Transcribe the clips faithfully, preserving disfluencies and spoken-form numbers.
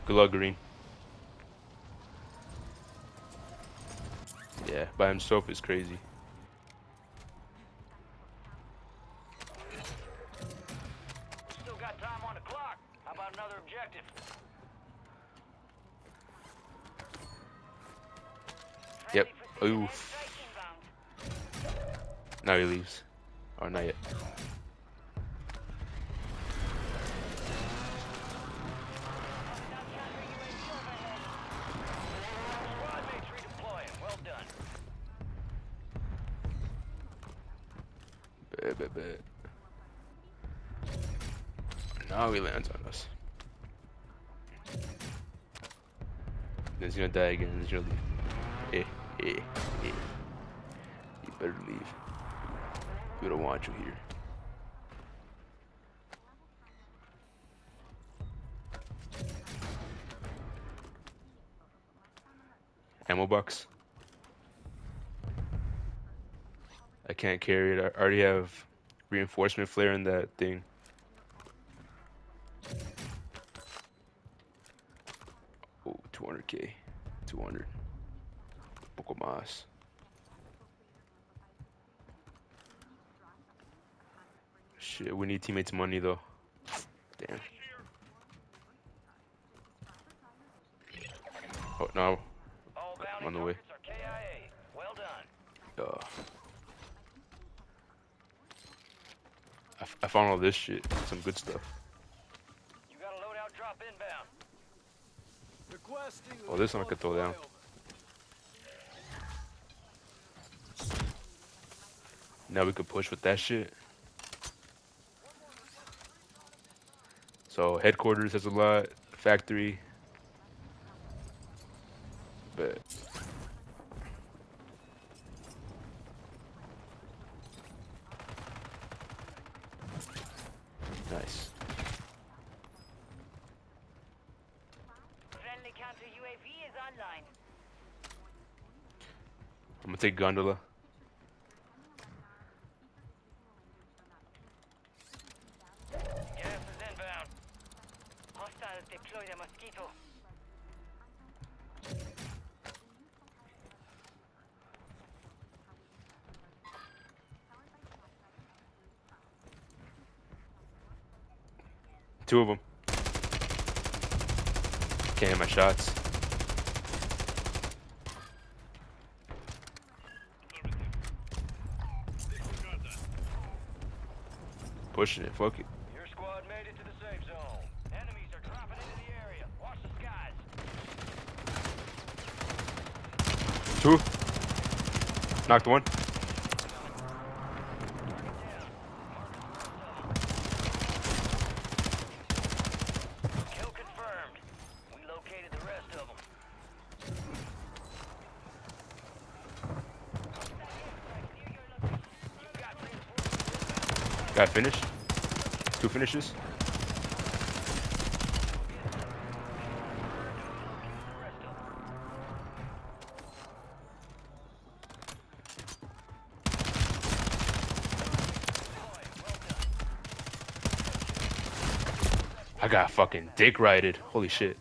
Good luck, Green. Yeah, by himself is crazy. Still got time on the clock. How about another objective? Yep. Oof. Now he leaves. Or not yet. Squad mates redeploying. Well done. Bet, bet, bet. Now he lands on us. Then he's gonna die again and he's gonna leave. Eh, eh, eh. You better leave. We don't want you here. Ammo box. I can't carry it. I already have reinforcement flare in that thing. Oh, two hundred K. two hundred. Poco más. Shit, we need teammates' money though. Damn. Oh, no. All I'm bounty on the way. targets are K I A. Well done. Uh, I, f I found all this shit. Some good stuff. You got a loadout drop inbound. Requesting Oh, this one I could throw down. Now we could push with that shit. So headquarters has a lot. Factory. But nice. Friendly counter U A V is online. I'm gonna take gondola. Gas is inbound. Hostiles deploy the Mosquito. Two of them. Can't hit my shots. Pushing it. Fuck it. Your squad made it to the safe zone. Enemies are dropping into the area. Watch the skies. Two. Knocked one. Kill confirmed. We located the rest of them. Got finished. Two finishes. I got fucking dick rided. Holy shit.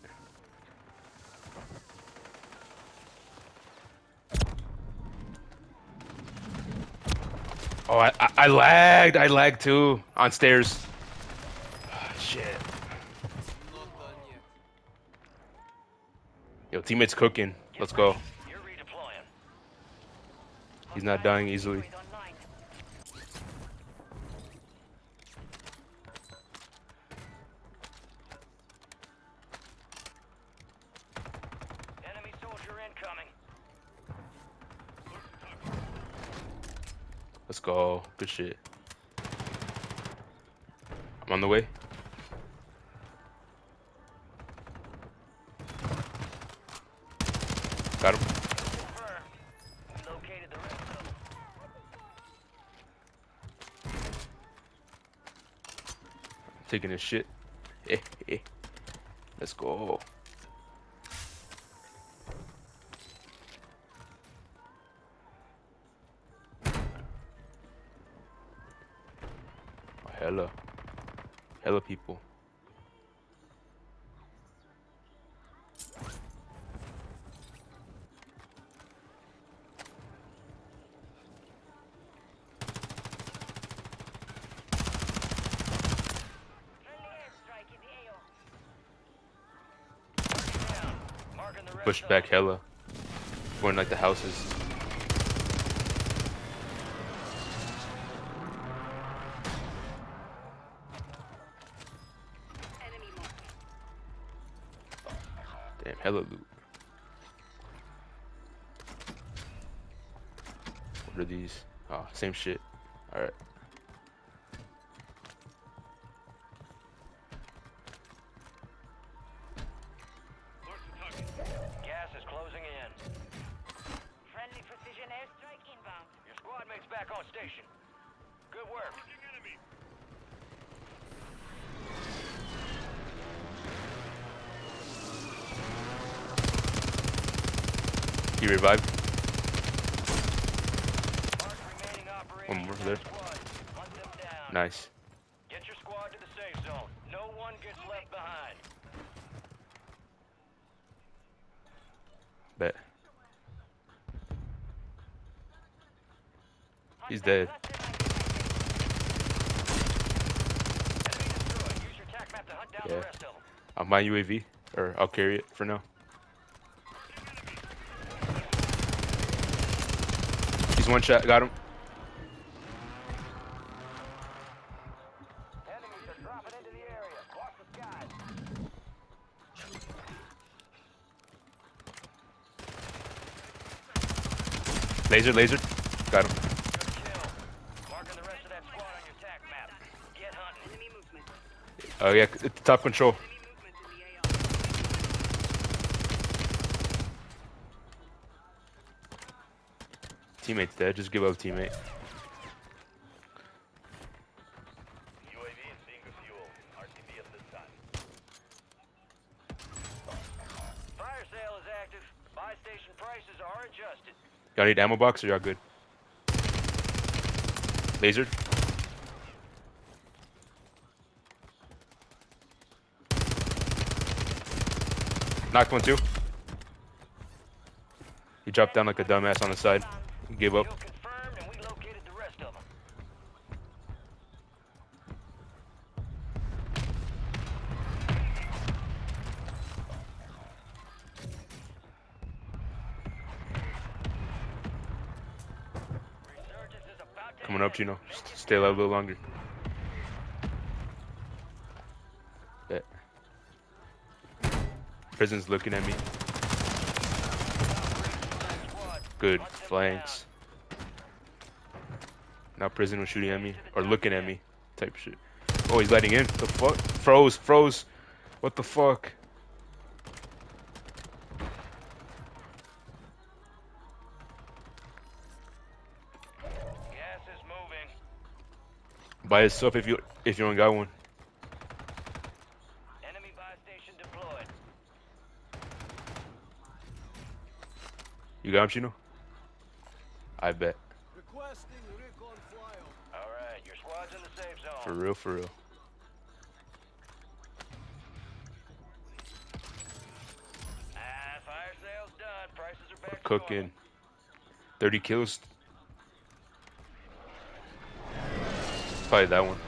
Oh, I, I, I lagged. I lagged too. On stairs. Ah, shit. Not done yet. Yo, teammate's cooking. Let's go. You're redeploying. He's not dying easily. Enemy soldier incoming. Let's go. Good shit. I'm on the way. Got him. Confirmed. We located the rest of them. Taking his shit. Eh, eh. Let's go. Hella. Hella people. Marking the red Pushed zone. back hella. Going like the houses. Enemy mark. Damn, hella loot. What are these? Oh, same shit. Alright. Gas is closing in. Friendly precision airstrike inbound. Your squad mate's back on station. Good work. He revived. Mark remaining operators One more in there. your squad. Hunt them down. Nice. Get your squad to the safe zone. No one gets left behind. Bet. He's dead. Enemy destroyed. Use your tac map to hunt down Yeah. the rest of them. I'll buy U A V, or I'll carry it for now. He's one shot, got him. Enemies are dropping into the area. Watch the skies. Laser, laser. Got him. Good kill. Marking the rest of that squad on your tac map. Get hunting. Enemy movement. Oh yeah, at the top control. Enemy movement in the A R. Teammate's dead. Just give up, teammate. U A V is being refueled. R T B at this time. Fire sale is active. Buy station prices are adjusted. Y'all need ammo box or y'all good? Laser. Knocked one too. He dropped down like a dumbass on the side. Gave up. Kill confirmed, and we located the rest of them. Resurgence is about to Coming up, end. Gino. Make it Stay alive a little longer. Bet. Prison's looking at me. Good flanks. Now prison was shooting at me or looking at me, type shit. Oh, he's letting in. The fuck? Froze, froze. What the fuck? Gas is moving. Buy yourself if you if you don't got one. Enemy buy station deployed. You got him, Chino? I bet. Requesting recon flyover. All right, your squad's in the safe zone. For real, for real. Ah, fire sale's done. Prices are back to Cooking. normal. thirty kills. Probably that one.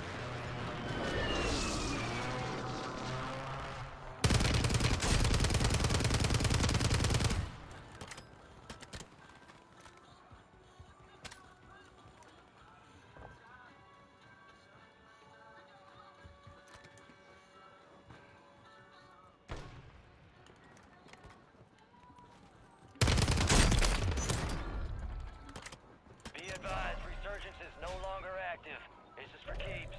Be advised, resurgence is no longer active. This is for keeps.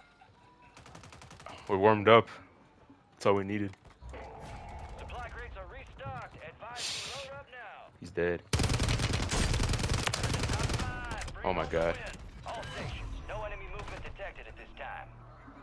We're warmed up. That's all we needed. Supply crates are restocked. Advise you load up now. He's dead. Top five. Bring Oh my home the God. win.